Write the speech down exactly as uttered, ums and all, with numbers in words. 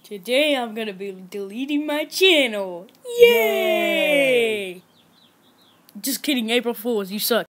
Today I'm gonna be deleting my channel. Yay! Yay! Just kidding, April Fools, you suck.